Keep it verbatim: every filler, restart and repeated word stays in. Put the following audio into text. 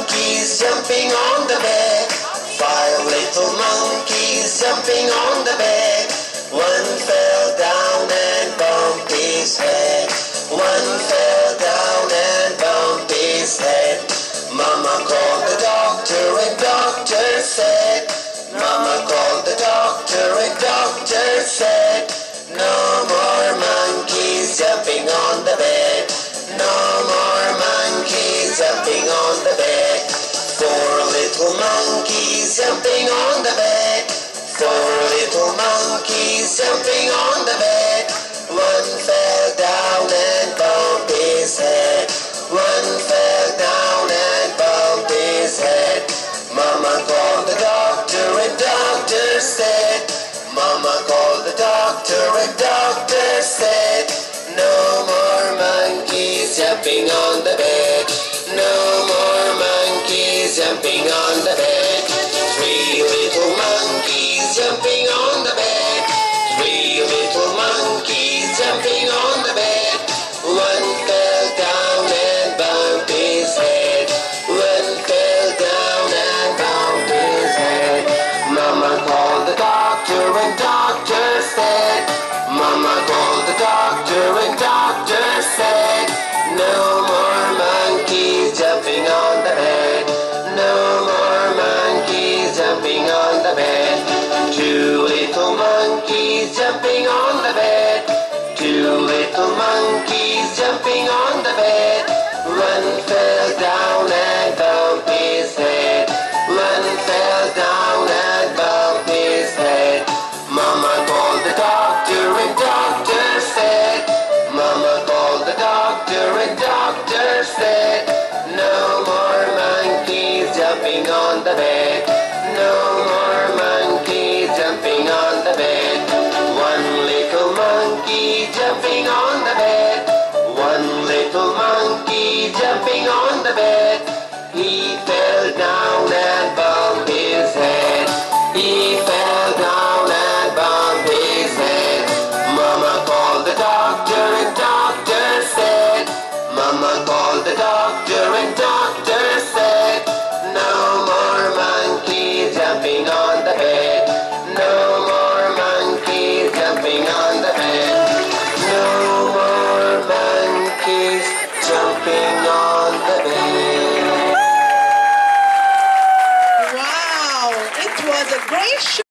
monkeys jumping on the bed. Five little monkeys jumping on the bed. One fell down and bumped his head. One fell down and bumped his head. Mama called the doctor and doctor said, Mama called the doctor and doctor said, no more monkeys jumping on the bed. No more monkeys jumping on the bed. Four little monkeys jumping on the bed. Four little monkeys jumping on the bed. One fell down and bumped his head. One fell down and bumped his head. Mama called the doctor and doctor said, Mama called the doctor and doctor said, no more monkeys jumping on the bed. No more monkeys jumping on the bed. Three little monkeys jumping on the bed. Three little monkeys jumping on the bed. One fell down and bumped his head. One fell down and bumped his head. Mama called the doctor and doctor said, Mama called the doctor and doctor said, no more monkeys jumping on the bed. No more monkeys jumping on the bed. Two little monkeys jumping on the bed. Two little monkeys jumping on the bed. One fell down and bumped his head. One fell down and bumped his head. Mama called the doctor and doctor said, Mama called the doctor and doctor said, no more monkeys jumping on the bed. No more monkeys jumping on the bed. One little monkey jumping on the bed. One little monkey jumping on the bed. He fell down and bumped his head. He fell down and bumped his head. Mama called the doctor and doctor said, Mama called the doctor and doctor said, no more monkeys jumping on the bed. No more monkeys jumping on the bed. No more monkeys jumping on the bed. Wow, it was a great show.